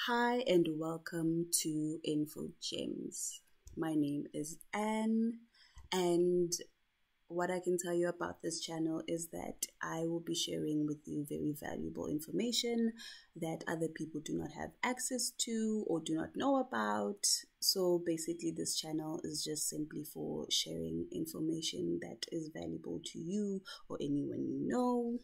Hi and welcome to Info Gems. My name is Anne, and what I can tell you about this channel is that I will be sharing with you very valuable information that other people do not have access to or do not know about. So basically, this channel is just simply for sharing information that is valuable to you or anyone you know.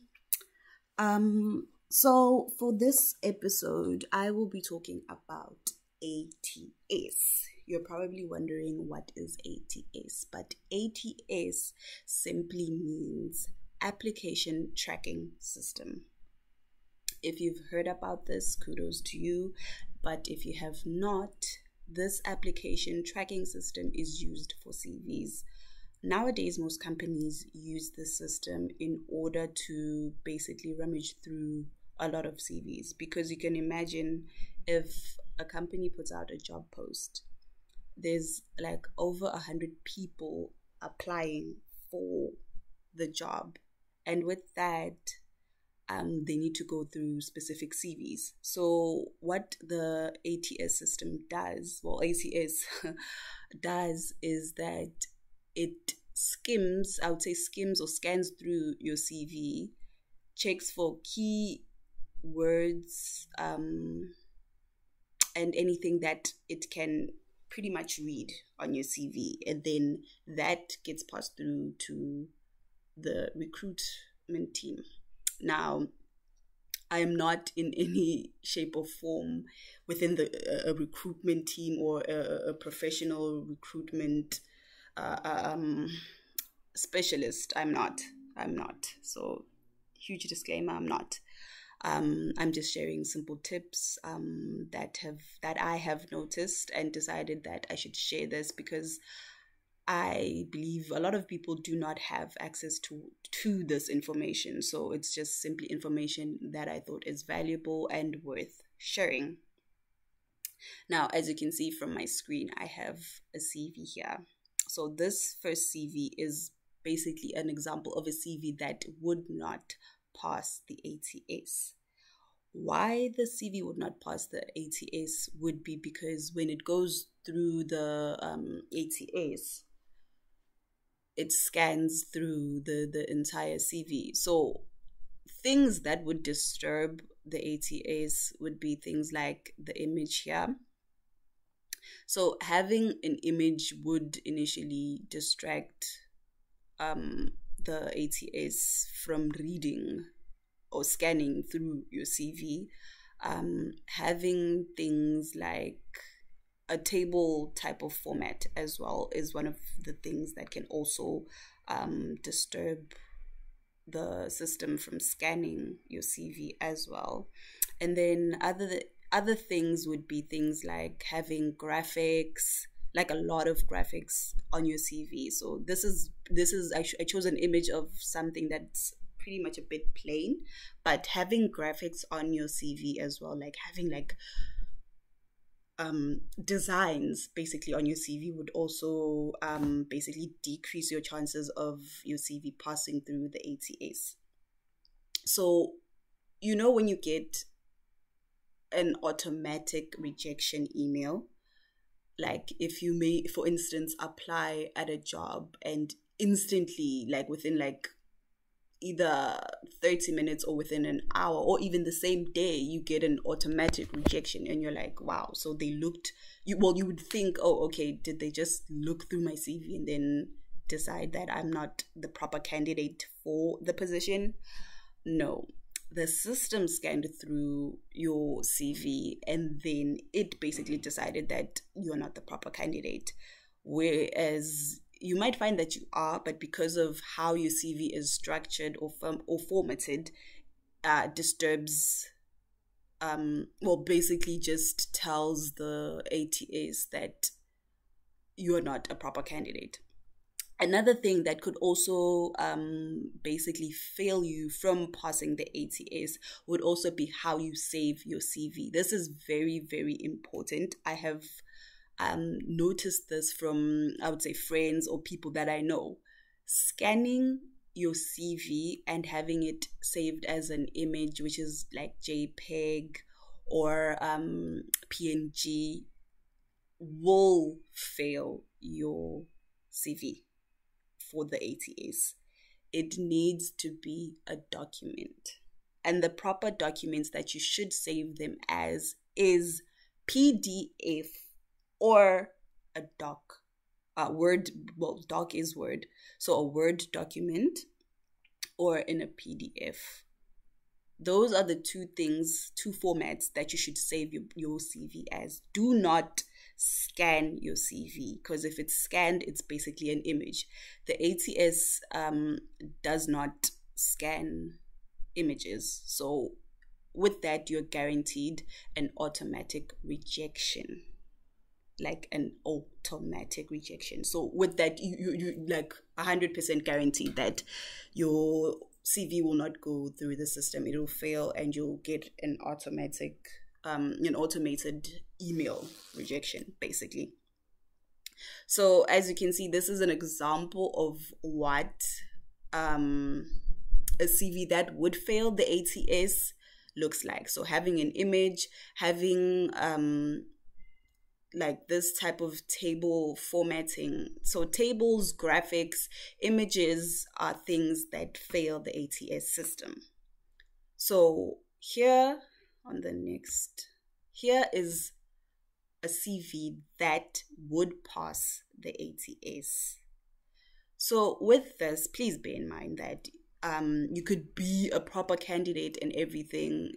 So for this episode, I will be talking about ATS. You're probably wondering what is ATS, but ATS simply means Application Tracking System. If you've heard about this, kudos to you, but if you have not, this application tracking system is used for CVs. Nowadays, most companies use this system in order to basically rummage through a lot of CVs, because you can imagine if a company puts out a job post, there's like over 100 people applying for the job, and with that, they need to go through specific CVs. So what the ATS system does, ATS does, is that it skims or scans through your CV, checks for key words and anything that it can pretty much read on your CV, and then that gets passed through to the recruitment team. Now, I am not in any shape or form within a recruitment team or a professional recruitment specialist. I'm not. So, huge disclaimer, I'm not. I'm just sharing simple tips that I have noticed and decided that I should share this, because I believe a lot of people do not have access to this information. So it's just simply information that I thought is valuable and worth sharing. Now, as you can see from my screen, I have a CV here. So this first CV is basically an example of a CV that would not pass the ATS. Why the CV would not pass the ATS would be because when it goes through the ATS, it scans through the entire CV. So things that would disturb the ATS would be things like the image here. So having an image would initially distract the ATS from reading or scanning through your CV. Having things like a table type of format as well is one of the things that can also disturb the system from scanning your CV as well. And then other things would be things like having graphics, like a lot of graphics on your CV. So this is I chose an image of something that's pretty much a bit plain, but having graphics on your CV as well, like having like designs basically on your CV, would also basically decrease your chances of your CV passing through the ATS. So, when you get an automatic rejection email, like if you may, for instance, apply at a job and instantly, like within like either 30 minutes or within an hour or even the same day, you get an automatic rejection, and you're like, wow, so they looked, you would think, oh, okay, did they just look through my CV and then decide that I'm not the proper candidate for the position? No, the system scanned through your CV and then it basically decided that you're not the proper candidate. Whereas you might find that you are, but because of how your CV is structured or formatted, disturbs, basically just tells the ATS that you're not a proper candidate. Another thing that could also basically fail you from passing the ATS would also be how you save your CV. This is very, very important. I have noticed this from, I would say, friends or people that I know. Scanning your CV and having it saved as an image, which is like JPEG or PNG will fail your CV for the ATS. It needs to be a document. And the proper documents that you should save them as is PDF or a doc. Word, well, doc is Word. So a Word document or in a PDF. Those are the two formats that you should save your CV as. Do not scan your CV, because if it's scanned, it's basically an image. The ATS does not scan images. So with that, you're guaranteed an automatic rejection. Like an automatic rejection. So with that, you like 100% guaranteed that your CV will not go through the system. It will fail, and you'll get an automated email rejection, basically. So as you can see, this is an example of what a CV that would fail the ATS looks like. So having an image, having like this type of table formatting. So tables, graphics, images are things that fail the ATS system. So here is a CV that would pass the ATS. So with this, please bear in mind that you could be a proper candidate and everything,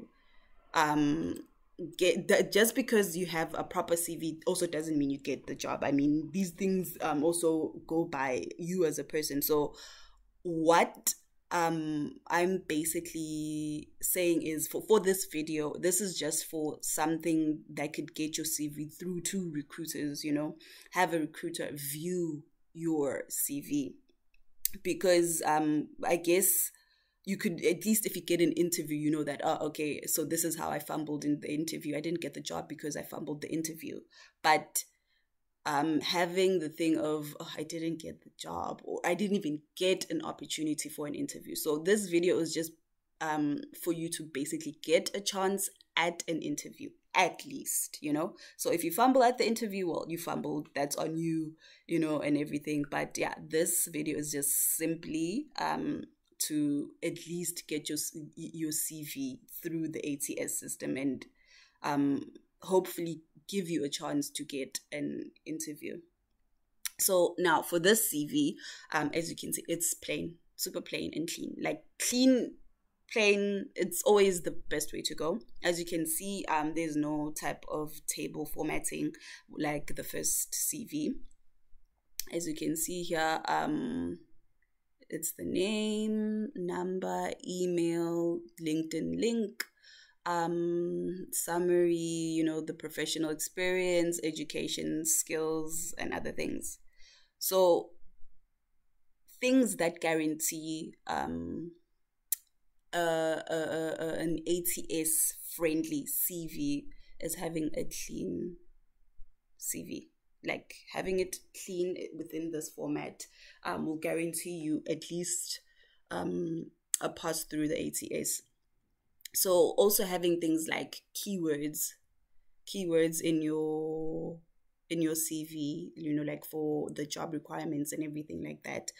get that. Just because you have a proper CV also doesn't mean you get the job. I mean, these things also go by you as a person. So what I'm basically saying is for this video, this is just for something that could get your CV through to recruiters, have a recruiter view your CV, because I guess you could, at least if you get an interview, that, okay, so this is how I fumbled in the interview. I didn't get the job because I fumbled the interview. But having the thing of, I didn't get the job, or I didn't even get an opportunity for an interview. So this video is just for you to basically get a chance at an interview, at least, So if you fumble at the interview, well, you fumbled, that's on you, and everything. But yeah, this video is just simply to at least get your CV through the ATS system, and hopefully give you a chance to get an interview. So now for this CV, as you can see, it's plain, super plain and clean. Like clean, plain, it's always the best way to go. As you can see, there's no type of table formatting like the first CV. As you can see here, it's the name, number, email, LinkedIn link, summary, the professional experience, education, skills, and other things. So things that guarantee an ATS-friendly CV is having a clean CV. Like having it clean within this format will guarantee you at least a pass through the ATS. So also having things like keywords in your CV, like for the job requirements and everything like that.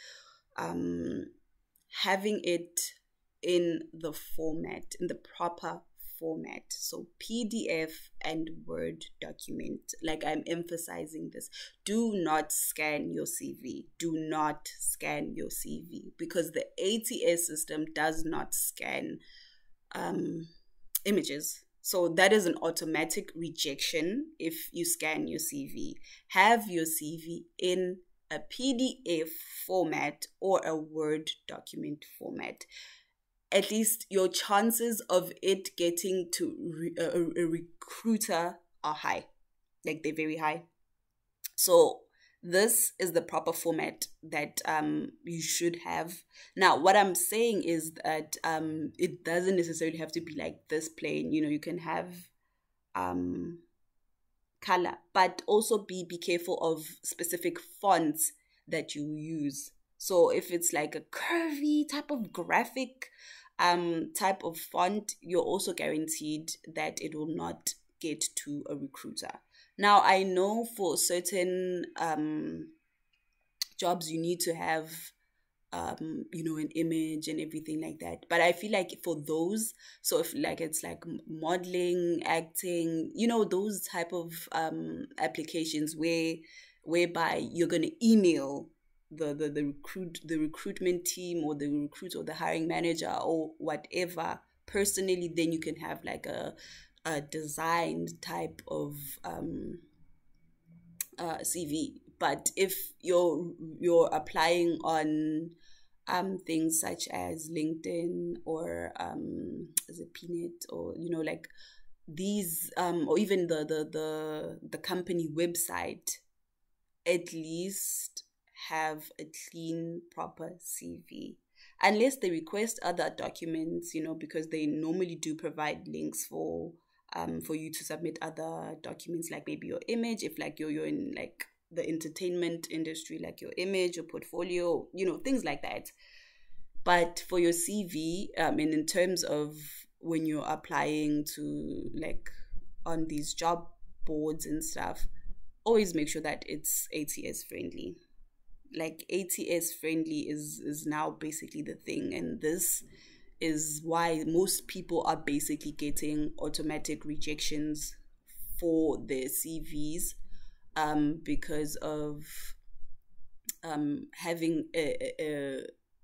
Having it in the format, in the proper format, so PDF and Word document. Like I'm emphasizing this, do not scan your CV. Do not scan your CV, because the ATS system does not scan images. So that is an automatic rejection if you scan your CV. Have your CV in a PDF format or a Word document format. At least your chances of it getting to a recruiter are high. Like they're very high. So this is the proper format that you should have. Now, what I'm saying is that it doesn't necessarily have to be like this plain. You can have color, but also be careful of specific fonts that you use So if it's like a curvy type of graphic type of font, you're also guaranteed that it will not get to a recruiter. Now, I know for certain jobs you need to have an image and everything like that. But I feel like for those, so if like it's like modeling, acting, those type of applications whereby you're gonna email the recruitment team or the recruit or the hiring manager or whatever personally, then you can have like a designed type of CV. But if you're applying on things such as LinkedIn or is it Peanut, or like these or even the company website, at least have a clean, proper CV. Unless they request other documents, because they normally do provide links for you to submit other documents, like maybe your image, if like you're in like the entertainment industry, like your image, your portfolio, things like that. But for your CV, and in terms of when you're applying to like on these job boards and stuff, always make sure that it's ATS friendly. Like ATS friendly is now basically the thing, and this is why most people are basically getting automatic rejections for their CVs, because of having a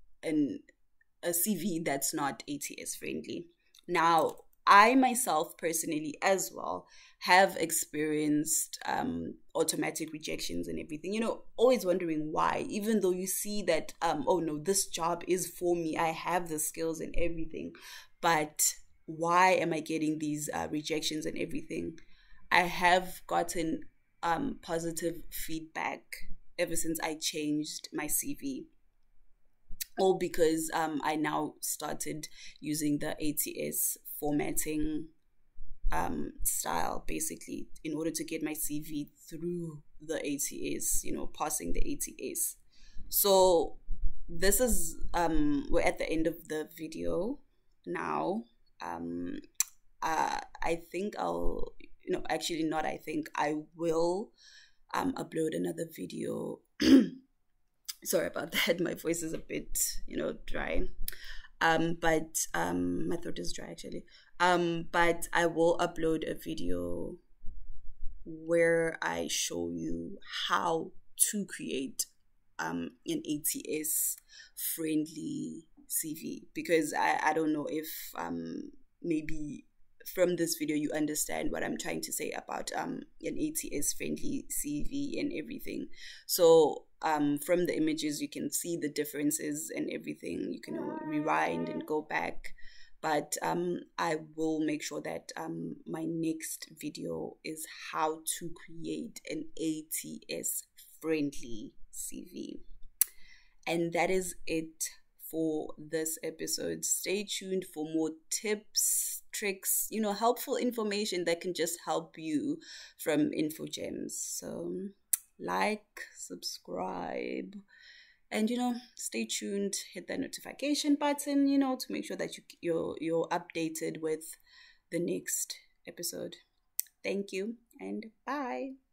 CV that's not ATS friendly. Now, I myself personally as well have experienced automatic rejections and everything, always wondering why, even though you see that, oh no, this job is for me, I have the skills and everything, but why am I getting these rejections and everything? I have gotten positive feedback ever since I changed my CV, all because I now started using the ATS formatting style, basically, in order to get my CV through the ATS, passing the ATS. So this is we're at the end of the video now. I think I'll, actually not, I think I will upload another video. Sorry about that. My voice is a bit, dry. But my throat is dry actually. But I will upload a video where I show you how to create an ATS friendly CV, because I don't know if maybe from this video you understand what I'm trying to say about an ATS friendly CV and everything. So from the images you can see the differences and everything. You can rewind and go back, but I will make sure that my next video is how to create an ATS friendly CV. And that is it for this episode. Stay tuned for more tips, tricks, helpful information that can just help you from InfoGems. So like, subscribe, and stay tuned. Hit that notification button, to make sure that you're updated with the next episode. Thank you and bye.